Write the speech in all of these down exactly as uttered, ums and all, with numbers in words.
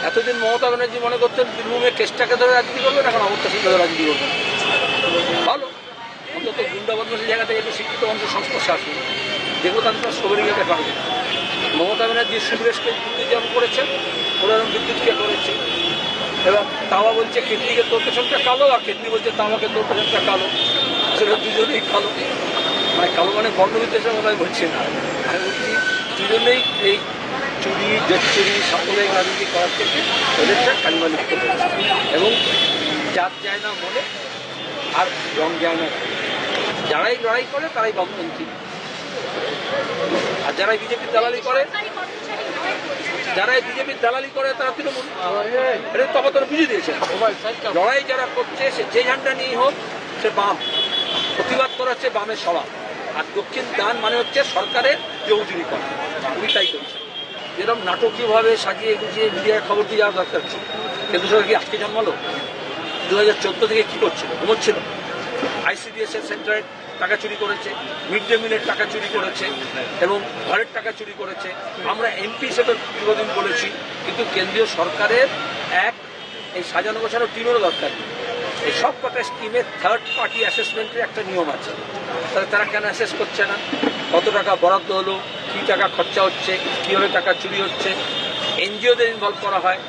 এতদিন মমতা ব্যানার্জি মনে করতেন বীরভূমে কেসটাকে ধরে রাজনীতি করবেন, এখন অবস্থা সিং ধরে রাজনীতি করবেন। ভালো, অন্তত গুন্ডা বদমাশের জায়গা থেকে একটু শিক্ষিত মানুষের সংস্পর্শে আসুন, দেখবো তাদের সবরই গেলে পারবে। মমতা ব্যানার্জি সুরেশকে যেমন করেছেন, ওরা বিদ্যুৎকে করেছে, এবার তাওয়া বলছে কেটলিকে তোর পেছনটা কালো, আর কেটলি বলছে তাওয়াকে তোর পেছনটা কালো, সেটা দুজনেই কালো। মানে কালো মানে বর্ণবিদ্বেষের মনে হয় বলছে না, আমি বলছি দুজনেই এই চুরি জচ্চুরি সাম্প্রদায়িক রাজনীতি করার থেকে ওদেরটা কালিমা লিখতে পেরেছে, এবং জাত যায় না মনে আর রং যায় না। যারাই লড়াই করে তারাই বামপন্থী, আর যারাই বিজেপির দালালি করে যারাই বিজেপির দালালি করে তারা তৃণমূল। এটা তখন তারা বুঝে দিয়েছে, লড়াই যারা করছে সে যে ঝান্ডা নিয়ে হোক সে বাম, প্রতিবাদ করা হচ্ছে বামের স্বভাব। আর দক্ষিণ দান মানে হচ্ছে সরকারের জৌজুরি করা, উনি তাই করছে। এরকম নাটকীয়ভাবে সাজিয়ে গুছিয়ে মিডিয়ায় খবর দিয়ে যাওয়ার দরকার ছিল। কেন্দ্র সরকার কি আজকে জন্মালো? দু হাজার চোদ্দো থেকে কি করছিল? ঘুমোচ্ছিল। আইসিডিএস এর সেন্টারের টাকা চুরি করেছে, মিড ডে মিলের টাকা চুরি করেছে, এবং ঘরের টাকা চুরি করেছে। আমরা এমপি হিসেবে দীর্ঘদিন বলেছি, কিন্তু কেন্দ্রীয় সরকারের এক এই সাজানো গোছানো টিমেরও দরকার নেই। এই সব কটা স্কিমের থার্ড পার্টি অ্যাসেসমেন্টের একটা নিয়ম আছে, তাহলে তারা কেন অ্যাসেস করছে না? কত টাকা বরাদ্দ হলো, কী টাকা খরচা হচ্ছে, কীভাবে টাকা চুরি হচ্ছে, এনজিওদের ইনভলভ করা হয়।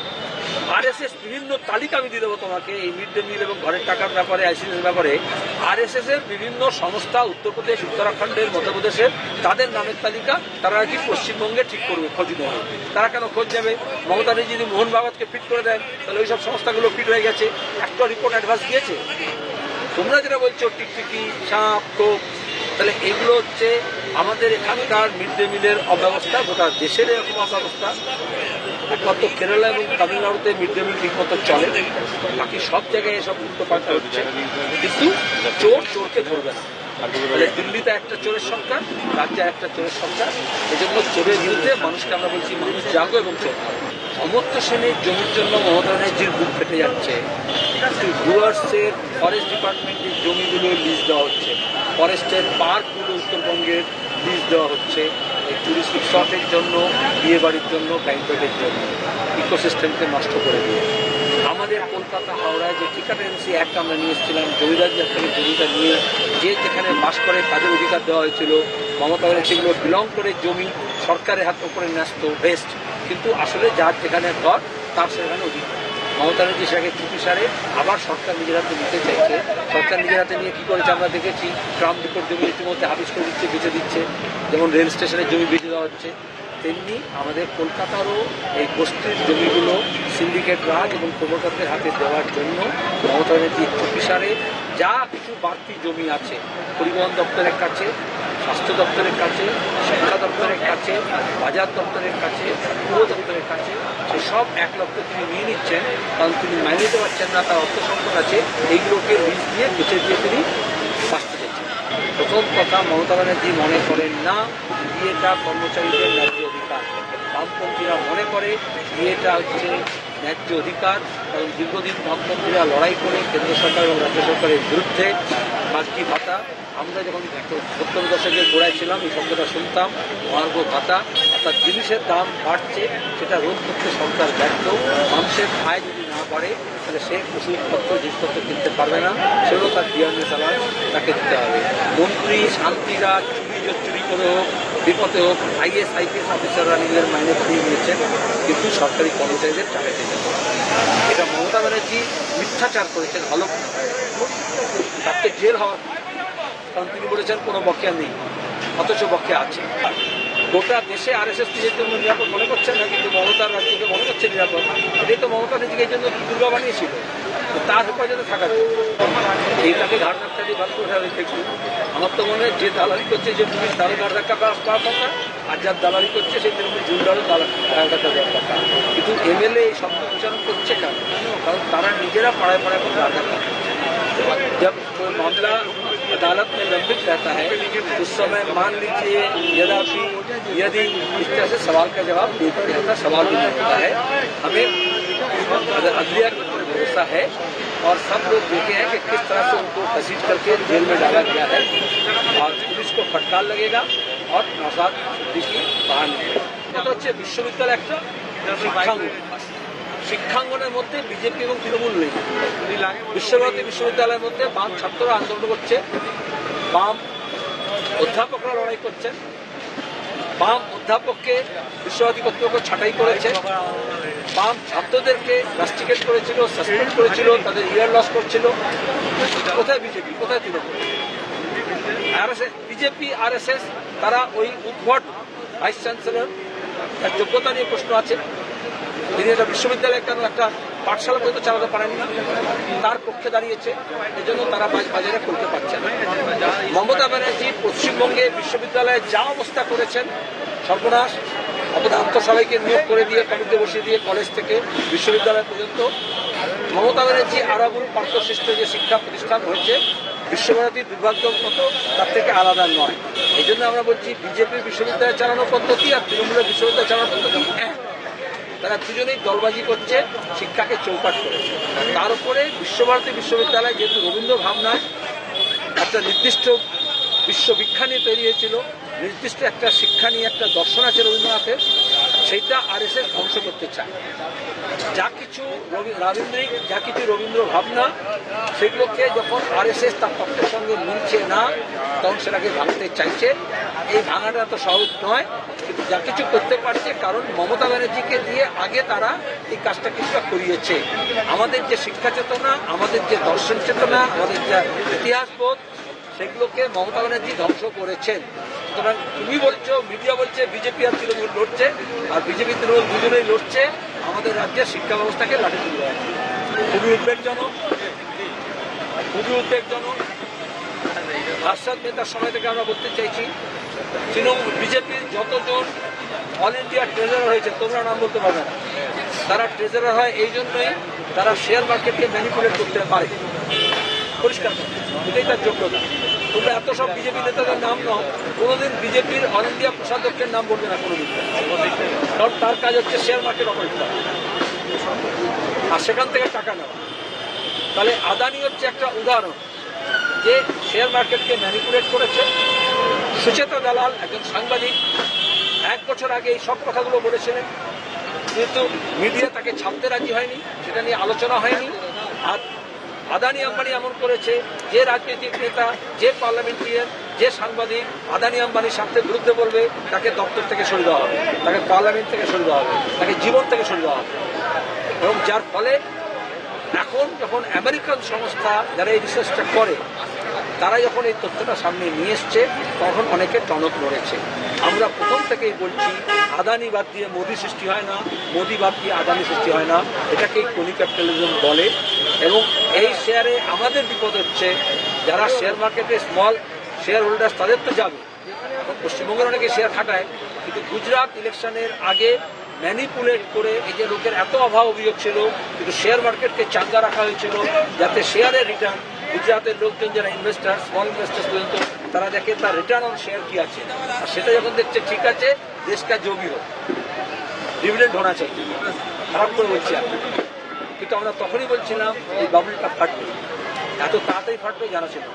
আরএসএস বিভিন্ন তালিকা আমি দিয়ে দেবো তোমাকে এই মিড ডে মিল এবং ঘরের টাকার ব্যাপারে, আইসিডিএস ব্যাপারে। আরএসএস এর বিভিন্ন সংস্থা উত্তরপ্রদেশ, উত্তরাখণ্ডের, মধ্যপ্রদেশের, তাদের নামের তালিকা তারা কি পশ্চিমবঙ্গে ঠিক করবে, খোঁজ নেবে। তারা কেন খোঁজ নেবে? মমতা ব্যানার্জি যদি মোহন ভাগবতকে ফিট করে দেন, তাহলে ওই সব সংস্থাগুলো ফিট হয়ে গেছে, একটা রিপোর্ট অ্যাডভান্স দিয়েছে। তোমরা যেটা বলছো টিকটিকি, সাপ, টোপ, তাহলে এগুলো হচ্ছে আমাদের এখানকার মিড ডে মিলের অব্যবস্থা, গোটা দেশের এরকম অব্যবস্থা। একমাত্র কেরালা এবং তামিলনাড়ুতে মিড ডে মিল ঠিক মতো চলে, বাকি সব জায়গায় এসব উল্টো পাল্টা হচ্ছে। কিন্তু চোর চোরকে ধরবে না। দিল্লিতে একটা চোরের সরকার, রাজ্যে একটা চোরের সরকার। এই জন্য চোরের বিরুদ্ধে মানুষকে আমরা বলছি মানুষ জাগো এবং চোর। অমর্ত্য সেনের জমির জন্য মমতা ব্যানার্জির বুক ফেটে যাচ্ছে, কিন্তু ডুয়ার্সের ফরেস্ট ডিপার্টমেন্টের জমিগুলো লিজ দেওয়া হচ্ছে, ফরেস্টের পার্কগুলো উত্তরবঙ্গের লিজ দেওয়া হচ্ছে এই টুরিস্ট রিসর্টের জন্য, বিয়ে বাড়ির জন্য, ব্যাংকটের জন্য, ইকোসিস্টেমকে নষ্ট করে দিয়ে। আমাদের কলকাতা হাওড়ায় যে টিকাটেন্সি অ্যাক্ট আমরা নিয়ে এসেছিলাম, জমিদারদের থেকে জমিটা নিয়ে যে যেখানে বাস করে তাদের অধিকার দেওয়া হয়েছিল, মমতা ব্যানার্জি সেগুলো বিলং করে জমি সরকারের হাত উপরে ন্যস্ত বেস্ট, কিন্তু আসলে যার যেখানে ঘর তার সেখানে অধিকার। মমতা ব্যানার্জি সেটাকে চুপি সারে আবার সরকার নিজের হাতে নিতে চাইছে। সরকার নিজের হাতে নিয়ে কী করেছে আমরা দেখেছি, ট্রাম্প রিপোর্ট জমি ইতিমধ্যে হাবিস করে দিচ্ছে, বেঁচে দিচ্ছে, যেমন রেল স্টেশনের জমি বেঁচে দেওয়া হচ্ছে। তেমনি আমাদের কলকাতারও এই বস্তির জমিগুলো সিন্ডিকেট রাজ এবং প্রমোটারদের হাতে দেওয়ার জন্য মমতা ব্যানার্জি চুপি সারে যা কিছু বাড়তি জমি আছে পরিবহন দপ্তরের কাছে, স্বাস্থ্য দপ্তরের কাছে, শিক্ষা দপ্তরের কাছে, বাজার দপ্তরের কাছে, পুর দপ্তরের কাছে, সেসব এক লক্ষ তিনি নিয়ে নিচ্ছেন, কারণ তিনি মাইনে দিতে পারছেন না, তার অর্থ সংকট আছে। এইগুলোকে লিজ দিয়ে বেঁচে দিয়ে তিনি বাঁচতে চাইছেন। প্রথম কথা, মমতা ব্যানার্জি মনে করেন না বিয়েটা কর্মচারীদের ন্যায্য অধিকার। বামপন্থীরা মনে করে বিয়েটা হচ্ছে ন্যায্য অধিকার, কারণ দীর্ঘদিন বামপন্থীরা লড়াই করে কেন্দ্র সরকার এবং রাজ্য সরকারের বিরুদ্ধে বাড়তি ভাতা, আমরা যখন সত্তর দশকের গোড়ায় ছিলাম এই শব্দটা শুনতাম, মহার্ঘ ভাতা, অর্থাৎ জিনিসের দাম বাড়ছে, সেটা রোধ করতে সরকার ব্যর্থ। মানুষের আয় যদি না বাড়ে তাহলে সে ওষুধপত্র জিনিসপত্র কিনতে পারবে না, সেগুলো তার ডিএনএ চালান তাকে দিতে হবে। মন্ত্রী শান্তিরা চুরি চুরি করে হোক, বিপদে হোক, আইএস আইপিএস অফিসাররা নিজেদের মাইনে ফিরিয়ে নিয়েছেন, কিন্তু সরকারি কর্মচারীদের টাকা দিয়েছেন। এটা মমতা ব্যানার্জি মিথ্যাচার করেছেন, ভালো তাতে জেল হওয়ার, কারণ তিনি বলেছেন কোনো বকেয়া নেই, অথচ বকেয়া আছে। গোটা দেশে আরএসএস নিজের জন্য নিরাপদ মনে করছেন না, কিন্তু মমতার রাজ্যকে মনে করছে নিরাপদ। এটাই তো মমতা নিজেকে এই জন্য দুর্গা বানিয়েছিল, তার হেফাজতে থাকার জন্য। এইটাকে ঘাড় ধাক্কা দিয়ে বার করে ফেলে দেখুন। আমার তো মনে হয় যে দালালি করছে, যে পুলিশ তারও ঘাড় ধাক্কা পাওয়ার কথা, আর যার দালালি করছে সেই তৃণমূল জুলদারও ঘাড় ধাক্কা দেওয়ার কথা। কিন্তু এমএলএ এই শব্দ উচ্চারণ করছে কেন? কারণ তারা নিজেরা পাড়ায় পাড়ায় এখন ঘাড় ধাক্কা করছে। जब कोई मामला अदालत में लंबित रहता है उस समय मान लीजिए यदि यदि इस तरह से सवाल का जवाब देते रहता, सवाल भी होता है, हमें अदलिया के ऊपर भरोसा है और सब लोग देखे हैं कि किस तरह से उनको घसीट करके जेल में डाला गया है, और पुलिस को फटकार लगेगा और नौशाद सिद्दीकी बाहर निकलेगा। तो হচ্ছে বিশ্ববিদ্যালয় একটা শিক্ষাঙ্গন, শিক্ষাঙ্গনের মধ্যে বিজেপি এবং তৃণমূল নেই। বিশ্বভারতী বিশ্ববিদ্যালয়ের মধ্যে বাম ছাত্ররা আন্দোলন করছে, বাম অধ্যাপকরা লড়াই করছেন, বাম অধ্যাপককে বিশ্বভারতী কর্তৃপক্ষ ছাঁটাই করেছে, বাম ছাত্রদেরকে রাস্ট্রিকেট করেছিল, সাসপেন্ড করেছিল, তাদের ইয়ার লস করছিল। কোথায় বিজেপি, কোথায় Trinamool? BJP R S S তারা ওই উদ্ভট ভাইস চ্যান্সেলর, তার যোগ্যতা নিয়ে প্রশ্ন আছে, তিনি একটা বিশ্ববিদ্যালয়ে কেন একটা পাঠশালা পর্যন্ত চালাতে পারেন না, তার পক্ষে দাঁড়িয়েছে, এজন্য তারা বাজারে করতে পারছে না। মমতা ব্যানার্জি পশ্চিমবঙ্গে বিশ্ববিদ্যালয়ে যা অবস্থা করেছেন, সর্বনাশ, অপদার্থ সবাইকে নিয়োগ করে দিয়ে কমিটিতে বসিয়ে দিয়ে কলেজ থেকে বিশ্ববিদ্যালয় পর্যন্ত মমতা ব্যানার্জি আরাবুল পার্থসৃষ্ট যে শিক্ষা প্রতিষ্ঠান হয়েছে বিশ্বভারতীর দুর্ভাগ্যের মতো তার থেকে আলাদা নয়। এই জন্য আমরা বলছি বিজেপির বিশ্ববিদ্যালয় চালানোর পদ্ধতি আর তৃণমূলের বিশ্ববিদ্যালয় চালানোর পদ্ধতি এক। তারা দুজনেই দলবাজি করছে, শিক্ষাকে চৌপাট করেছে। তার উপরে বিশ্বভারতী বিশ্ববিদ্যালয় যেহেতু রবীন্দ্র ভাবনায় একটা নির্দিষ্ট বিশ্ববিখ্যাত নিয়ে তৈরি হয়েছিল, নির্দিষ্ট একটা শিক্ষা নিয়ে একটা দর্শন আছে রবীন্দ্রনাথের, সেইটা আর এস এস ধ্বংস করতে চায়। যা কিছু রাবীন্দ্রিক, যা কিছু রবীন্দ্র ভাবনা, সেগুলোকে যখন আর এস এস তার তত্ত্বের সঙ্গে মিলছে না, তখন সেটাকে ভাঙতে চাইছে। এই ভাঙাটা তো সহজ নয়, কিন্তু যা কিছু করতে পারছে, কারণ মমতা ব্যানার্জিকে দিয়ে আগে তারা এই কাজটা কিছুটা করিয়েছে। আমাদের যে শিক্ষা চেতনা, আমাদের যে দর্শন চেতনা, আমাদের যে ইতিহাস বোধ, সেগুলোকে মমতা ব্যানার্জি ধ্বংস করেছেন। সুতরাং তুমি বলছো, মিডিয়া বলছে বিজেপি আর তৃণমূল লড়ছে, আর বিজেপি তৃণমূল দুজনেই লড়ছে আমাদের রাজ্যের শিক্ষা ব্যবস্থাকে লাঠি তুলে দেওয়া। খুবই উদ্বেগজনক, খুবই উদ্বেগজনক। আসাদ নেতার সময় থেকে আমরা বলতে চাইছি, তৃণমূল বিজেপির যতজন অল ইন্ডিয়া ট্রেজারার হয়েছে, তোমরা নাম বলতে পারবে না, তারা ট্রেজারার হয় এই জন্যই তারা শেয়ার মার্কেটকে ম্যানিপুলেট করতে পারে। পরিষ্কার, এটাই তার যোগ্যতা। তোমরা এত সব বিজেপি নেতাদের নাম নাও, কোনোদিন বিজেপির অল ইন্ডিয়া কোষাধ্যক্ষের নাম বলবে না কোনোদিন, কারণ তার কাজ হচ্ছে শেয়ার মার্কেট অপারেট করা আর সেখান থেকে টাকা নেওয়া। তাহলে আদানি হচ্ছে একটা উদাহরণ যে শেয়ার মার্কেটকে ম্যানিপুলেট করেছে। সুচেতা দালাল একজন সাংবাদিক এক বছর আগে এই সব কথাগুলো বলেছিলেন, কিন্তু মিডিয়া তাকে ছাপতে রাজি হয়নি, সেটা নিয়ে আলোচনা হয়নি। আর আদানি আম্বানি এমন করেছে, যে রাজনৈতিক নেতা, যে পার্লামেন্টারিয়ান, যে সাংবাদিক আদানি আম্বানির স্বার্থের বিরুদ্ধে বলবে, তাকে দপ্তর থেকে সরিয়ে দেওয়া হবে, তাকে পার্লামেন্ট থেকে সরিয়ে দেওয়া হবে, তাকে জীবন থেকে সরিয়ে দেওয়া হবে। এবং যার ফলে এখন যখন আমেরিকান সংস্থা যারা এই রিসার্চটা করে, তারা যখন এই তথ্যটা সামনে নিয়ে এসছে, তখন অনেকে টনক নড়েছে। আমরা প্রথম থেকেই বলছি, আদানি বাদ দিয়ে মোদি সৃষ্টি হয় না, মোদি বাদ দিয়ে আদানি সৃষ্টি হয় না, এটাকেই ক্রনি ক্যাপিটালিজম বলে। এবং এই শেয়ারে আমাদের বিপদ হচ্ছে, যারা শেয়ার মার্কেটে স্মল শেয়ার হোল্ডার, তাদের তো যাবে। এখন পশ্চিমবঙ্গের অনেকে শেয়ার খাটায়, কিন্তু গুজরাট ইলেকশনের আগে ম্যানিপুলেট করে, এই যে লোকের এত অভাব অভিযোগ ছিল, কিন্তু শেয়ার মার্কেটকে চাঙ্গা রাখা হয়েছিল যাতে শেয়ারের রিটার্ন, গুজরাটের লোকজন যারা ইনভেস্টার, স্মল ইনভেস্টার্স পর্যন্ত, তারা দেখে তার রিটার্ন অন শেয়ার কি আছে, আর সেটা যখন দেখছে ঠিক আছে, দেশটা জমি হোক, ডিভিডেন্ড হোনা চাই, খারাপ করে বলছি আমি। কিন্তু আমরা তখনই বলছিলাম এই বাবুলটা ফাটবে, এত তাড়াতাড়ি ফাটবে জানা ছিল।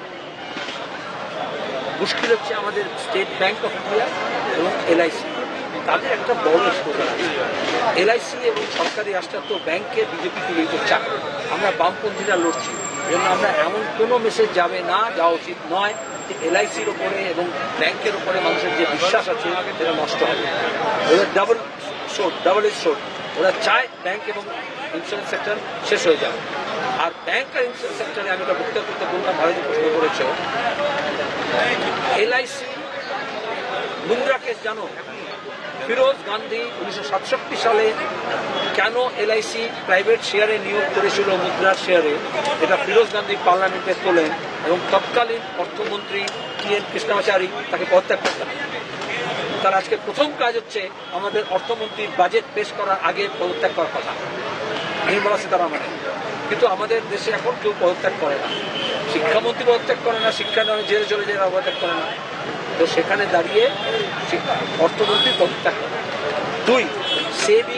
মুশকিল হচ্ছে আমাদের স্টেট ব্যাংক অফ ইন্ডিয়া এবং এল আই সি, তাদের একটা বড় এক্সপোজার আছে। এল আই সি এবং সরকারি রাষ্ট্রায়ত্ত ব্যাংকে বিজেপি তুলে দিতে চায়। আমরা বামপন্থীরা লড়ছি, জন্য আমরা এমন কোনো মেসেজ যাবে না, যাওয়া উচিত নয় যে এল আই সির ওপরে এবং ব্যাংকের ওপরে মানুষের যে বিশ্বাস আছে সেটা নষ্ট হবে। ওদের double sword, double edge sword. ওরা চায় ব্যাংক এবং ইন্স্যুরেন্স সেক্টর শেষ হয়ে যাবে। আর ব্যাংক আর ইন্স্যুরেন্স সেক্টরে আমি একটা বক্তব্য করতে বললাম, ভারতীয় প্রশ্ন করেছে এল আই সি মুদ্রা কেস জানো? ফিরোজ গান্ধী উনিশশো সাতষট্টি সালে কেন এল আই সি প্রাইভেট শেয়ারে নিয়োগ করেছিল মুদ্রার শেয়ারে, এটা ফিরোজ গান্ধী পার্লামেন্টে তোলেন এবং তৎকালীন অর্থমন্ত্রী টি এন কৃষ্ণমাচারী তাকে পদত্যাগ করতেন। তার আজকে প্রথম কাজ হচ্ছে আমাদের অর্থমন্ত্রীর বাজেট পেশ করার আগে পদত্যাগ করার কথা, নির্মলা সীতারামনের। কিন্তু আমাদের দেশে এখন কেউ পদত্যাগ করে না, শিক্ষামন্ত্রী পদত্যাগ করে না, শিক্ষা নয় জেলে চলে যায়, পদত্যাগ করে না। তো সেখানে দাঁড়িয়ে অর্থমন্ত্রী পদত্যাগ করে। দুই, সেবি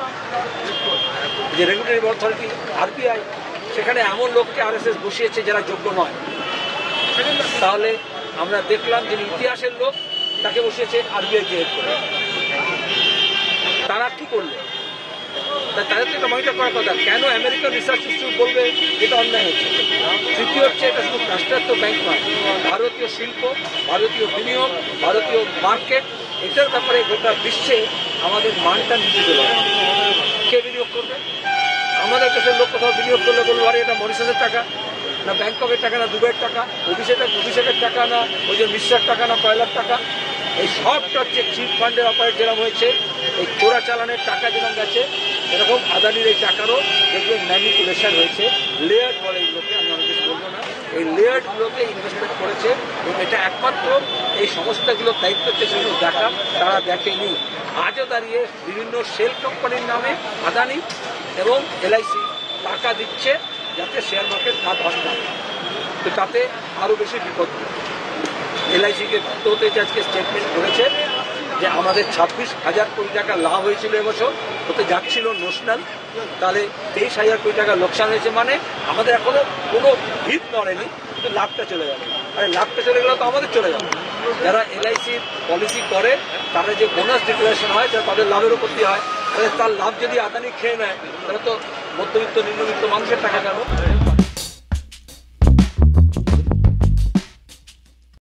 যে regulatory authority R B I, সেখানে এমন লোককে আর এস এস বসিয়েছে যারা যোগ্য নয়। তাহলে আমরা দেখলাম যে ইতিহাসের লোক তাকে বসিয়েছে আর বি আই কে হেড করে। তারা কি করলো? তাই তাদের থেকে মনিটর করার কথা। কেন আমেরিকান রিসার্চ ইনস্টিটিউট বলবে এটা অন্যায় হচ্ছে? তৃতীয় হচ্ছে, এটা শুধু রাষ্ট্রায়ত্ত ব্যাংক নয়, ভারতীয় শিল্প, ভারতীয় বিনিয়োগ, ভারতীয় মার্কেট, এটার ব্যাপারে গোটা বিশ্বে আমাদের মানটা নিচে চলে যাবে। কে বিনিয়োগ করবে? আমাদের দেশের লোক কোথাও বিনিয়োগ করলে বলবো আরে এটা মরিশাসের টাকা, না ব্যাংককের টাকা, না দুবাইয়ের টাকা, অভিষেকের অভিষেকের টাকা, না ওই যে মিশ্রার টাকা, না কয়লার টাকা। এই সবটা হচ্ছে চিট ফান্ডের অপারেট যেরকম হয়েছে, এই চোরা চালানের টাকা যেরকম গেছে, এরকম আদানির এই টাকারও দেখবেন ম্যানিপুলেশন হয়েছে। লেয়ার্ড বলে এগুলোকে, আমি অনেক কিছু বলবো না, এই লেয়ার্ডগুলোকে ইনভেস্টমেন্ট করেছে এবং এটা একমাত্র এই সংস্থাগুলোর দায়িত্ব হচ্ছে সেগুলো দেখা, তারা দেখেনি। আজও দাঁড়িয়ে বিভিন্ন সেল কোম্পানির নামে আদানি এবং এলআইসি টাকা দিচ্ছে যাতে শেয়ার মার্কেট না ধস না, তো তাতে আরও বেশি বিপদ। এলআইসিকে তো আজকে স্টেটমেন্ট করেছে যে আমাদের ছাব্বিশ হাজার কোটি টাকা লাভ হয়েছিল এবছর, ওতে যাচ্ছিল নোশনাল, তাহলে তেইশ হাজার কোটি টাকা লোকসান হয়েছে, মানে আমাদের এখনো কোনো ভিত নড়েনি, কিন্তু লাভটা চলে যাবে। আরে লাভটা চলে গেলে তো আমাদের চলে যাবে। যারা এলআইসির পলিসি করে তারা যে বোনাস ডিক্লারেশন হয় সেটা তাদের লাভের উপর দিয়ে হয়, তাহলে তার লাভ যদি আদানি খেয়ে নেয় তাহলে তো মধ্যবিত্ত নিম্নবিত্ত মানুষের টাকা গেল।